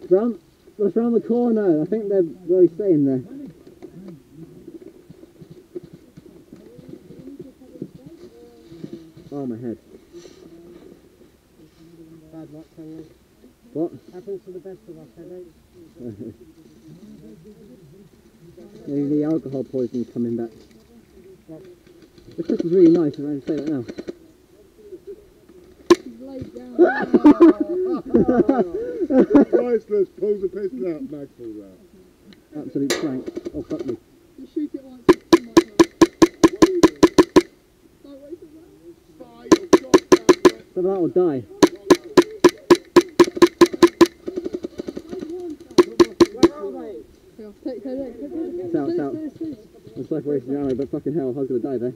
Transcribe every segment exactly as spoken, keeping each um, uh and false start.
Round, let's round the corner. I think they're really staying there. Oh, my head. Bad luck, Tony. What? Happens to the best of us, headaches. Maybe the alcohol poisoning's coming back. Yep. The crystal's really nice, I'm going to say that now. He's laid down. Priceless, pulls the piston out, mag pulls out. Absolute prank. Oh, fuck me. You shoot it once, it's too much. Don't wait for that. So that will die. Take, take, take, take, take. It's out, it's out. It's like wasting your ammo, but fucking hell, I was going to die there.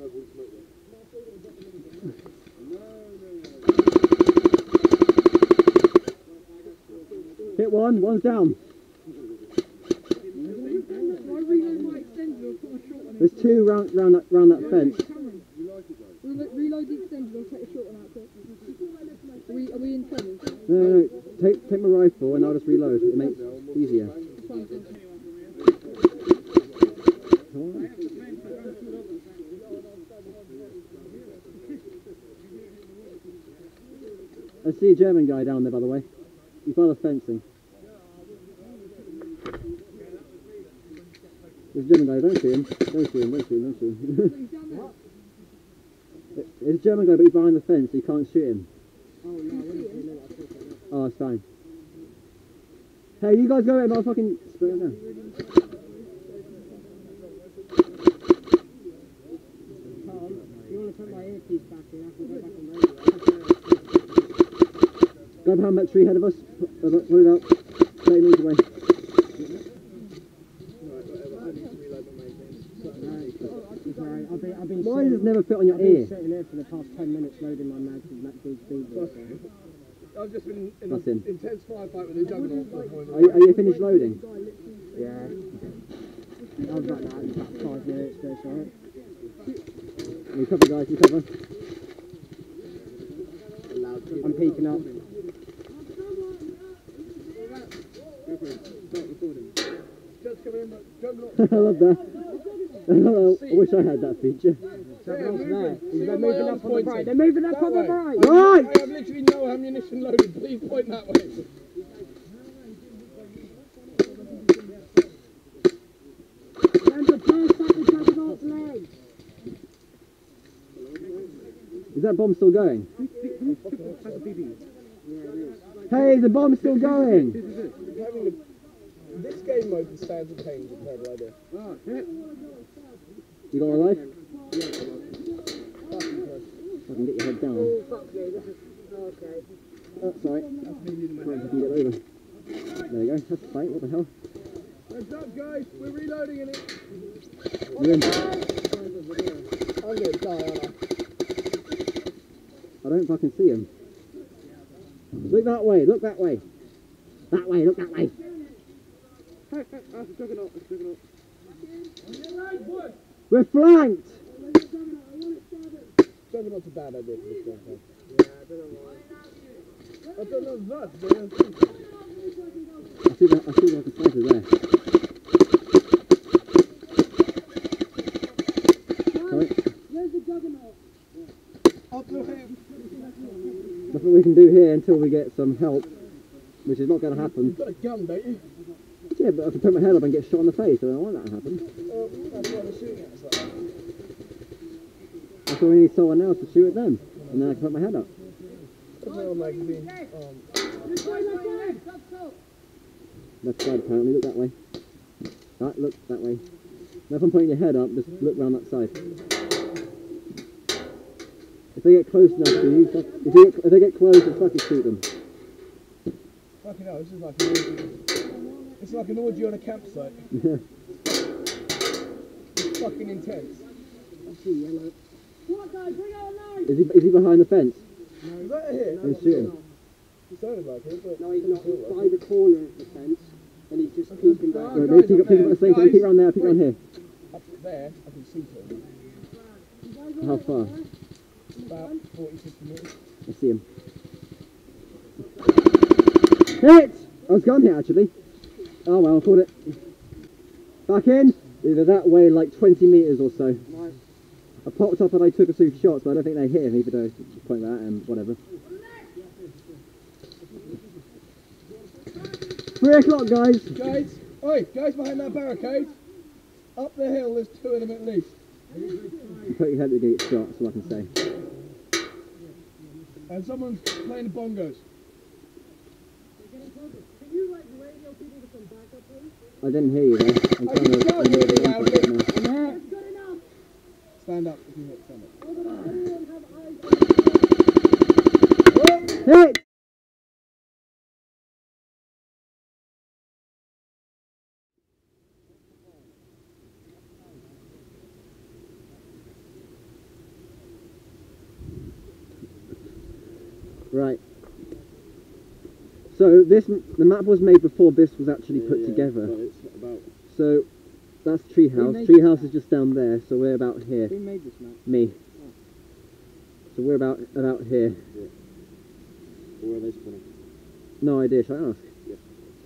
Hit one, one's down. There's two round, round, that, round that fence. Reload the extended or take a short one out quick. Are we, are we in trouble? No, no, no. Take, take my rifle and I'll just reload. It makes it easier. I see a German guy down there, by the way. He's by the fencing. There's a German guy, don't shoot him. Don't shoot him, don't shoot him, don't shoot him. There's a German guy, but he's behind the fence, so you can't shoot him. Oh, it's fine. Hey, you guys go ahead, I'll fucking split him down. Go behind that tree ahead of us. Put it up. thirty metres away. Why does it never fit on your ear? I've been sitting here for the past ten minutes loading my mags with that big speed. I've just been in an intense firefight with a juggernaut for a point. Are you, are you finished loading? Yeah. I was like that in about five minutes, but it's alright. You cover, guys, you cover. I'm peeking up. I love that. I wish I had that feature. They're moving up on the right. They're moving up on the right. Right! I have literally no ammunition loaded. Please point that way. Is that bomb still going? Hey, the bomb's still going! This game mode with stands and pains is a terrible idea. You got a life? Yeah. I can get your head down. Oh, fuck me. This is... Okay. Oh, sorry. Right, I can get over. There you go. That's fine. What the hell? Heads up, guys. We're reloading in it. You're in. I'm going to die, aren't I? I don't fucking see him. Look that way. Look that way. That way. Look that way. We're flanked! Juggernaut's a bad idea for this one. Yeah, I don't know why. I don't know that, but I think. I see that, I see like a sniper there. Sorry. Where's the juggernaut? I'll do him. Nothing we can do here until we get some help, which is not going to happen. You've got a gun, don't you? Yeah, but I can put my head up and get shot in the face. I don't want that to happen. Oh, that's why they're shooting at us like that. That's why we need someone else to shoot at them, and then I can put my head up. Um, Left side apparently, look that way. Right, look that way. Now if I'm pointing your head up, just look round that side. If they get close enough to you, fuck, if, they get, if they get close, just fucking shoot them. fucking hell, this is like an orgy. It's like an orgy on a campsite. Yeah. It's fucking intense. I see yellow. Is he, is he behind the fence? No, is that here? He's shooting. It sounded like it, but... No, he's not. He's by the corner of the fence, and he's just peeking back. Right, maybe pick up, pick up the same thing, pick around there, pick around here. Up there, I can see him. How far? About forty, fifty minutes. I see him. Hit! was gone here actually. Oh well, I caught it. Back in. Either that way, like twenty metres or so. Nice. I popped up and I took a few shots, but I don't think they hit him, even though I point that and whatever. Three o'clock, guys. Guys, oi, guys behind that barricade. Up the hill, there's two of them at least. Put your head to get shot, that's all I can say. And someone's playing the bongos. I didn't hear you there. I'm Oh, trying you to don't remove really the loud, impact look. now. Stand up if you hit, stand up. Hit! Right. So this, the map was made before this was actually put yeah, together. But it's about So that's treehouse. made Treehouse is just down there, so we're about here. Who made this map? Me. So we're about about here. where are they spawning? No idea. Shall I ask? Yeah.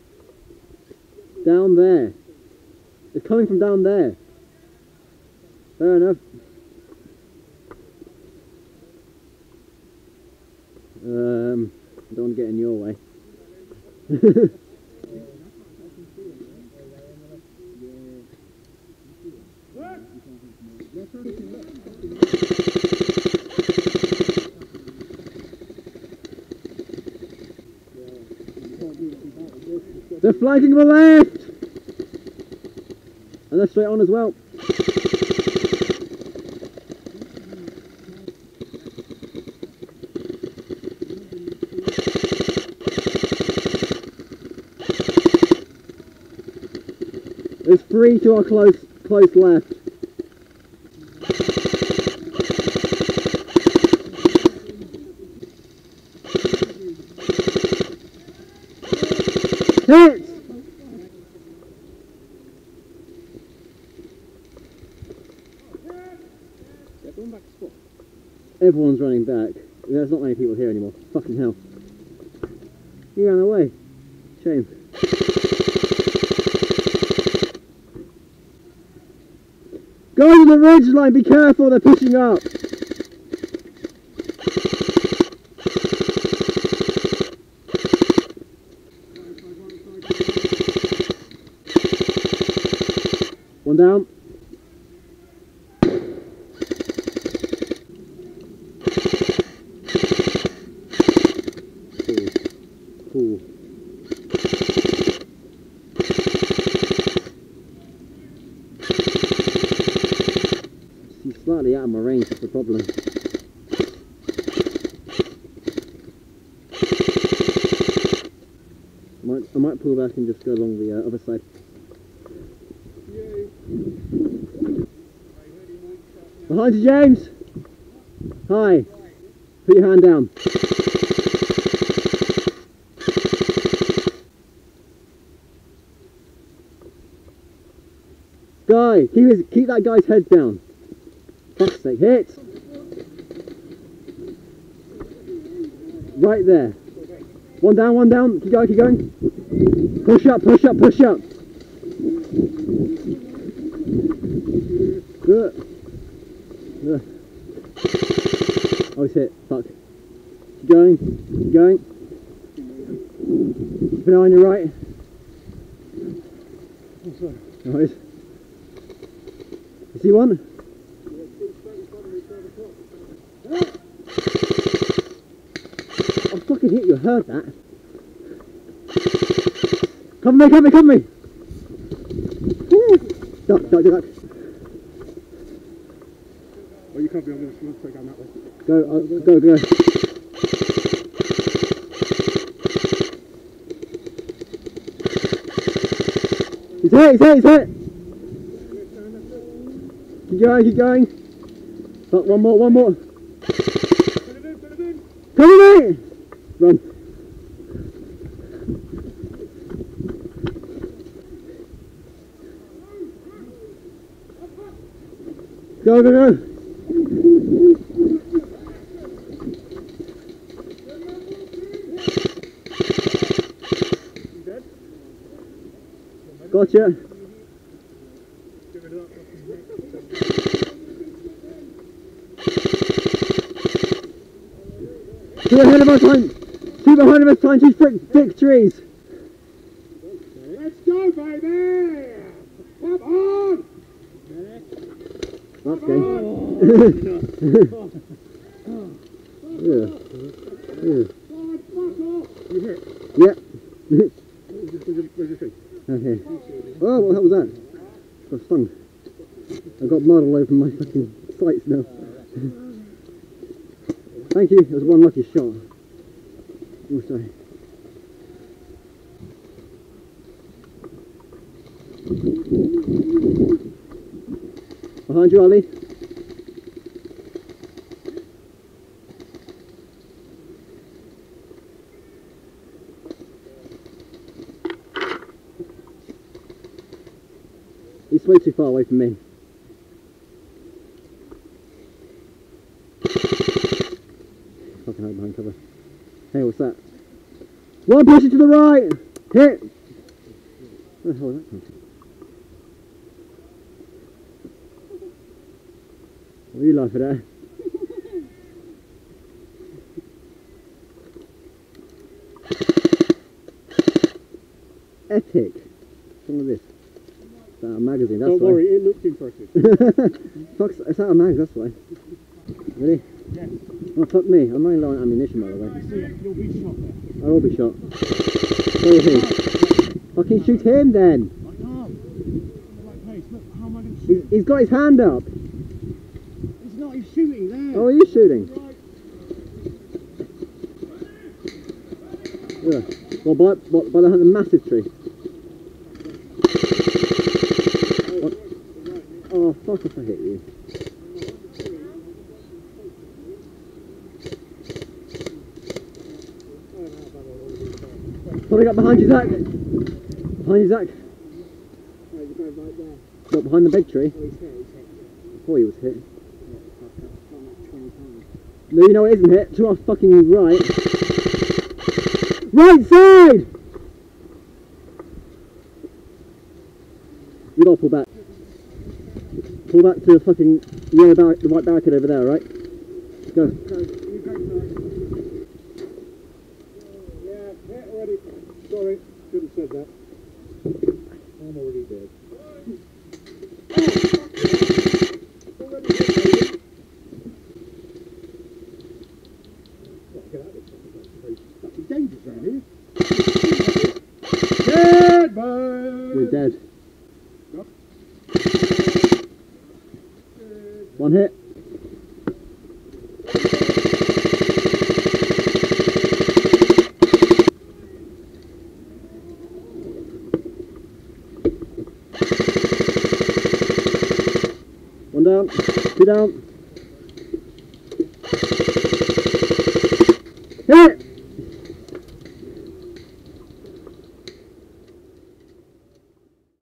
Down there. It's coming from down there. Fair enough. Um, I don't want to get in your way. They're flanking the left! And they're straight on as well. There's three to our close close left. Hit! Everyone's running back. There's not many people here anymore. Fucking hell. You ran away. Shame. Go to the ridge line, be careful, they're pushing up. One down. Cool. Cool. She's slightly out of my range, that's the problem. I might, I might pull back and just go along the uh, other side. Behind you, James! Hi! Put your hand down. Guy, keep, his, keep that guy's head down. Fuck's sake, hit! Right there. One down, one down. Keep going, keep going. Push up, push up, push up. Good. Good. Oh, he's hit. Fuck. Keep going, keep going. Keep an eye on your right. Nice. You see one? I fucking hit you, I heard that. Cover me, cover me, cover me! Duck, duck, duck. Oh, you can't be on this one, so go down that way. Go, uh, go, go. He's hit, he's hit, he's hit! Keep going, keep going. Fuck, one more, one more. Cover me! Run. Go, go, go. Gotcha. Two ahead of our time. Two behind of us trying to frick victories. Let's go, baby! Come on! That's game. Yeah. Yeah. Yep. Okay. Oh, what the hell was that? Got stung. I've got mud all over my fucking sights now. Thank you, it was one lucky shot. Oh, sorry. Behind you, Ali. He's way too far away from me. Fucking hide behind cover. Hey, what's that? One person to the right! Hit! Where the hell is that from? What are you laughing at? Epic! What's wrong with this? It's out of a magazine, that's Don't why. worry, it looks impressive. Fuck, it's out of mag, that's why. Ready? Yes. Oh, fuck me, I'm running low on ammunition, by the way. See it, you'll be shot there. I will be shot. So is he. Fucking shoot him then! I can't. Right pace. Look, how am I going to He's, shoot? he's got his hand up! He's not, he's shooting there. Oh, he is shooting? Yeah. Well, by, by, by the, the massive tree. What? Oh, fuck if I hit you. Pulling up behind you, Zach! Behind you, Zach! What, behind the big tree? I thought he was hit. No, you know it isn't hit. To our fucking right. Right side! You gotta pull back. Pull back to the fucking yellow bar the white barricade over there, right? Go. Yeah, hit already. Sorry, should have said that. I'm already dead. Already dead, baby. Get out of this fucking dangerous around here. Dead, bird! You're dead. One hit. One down, two down.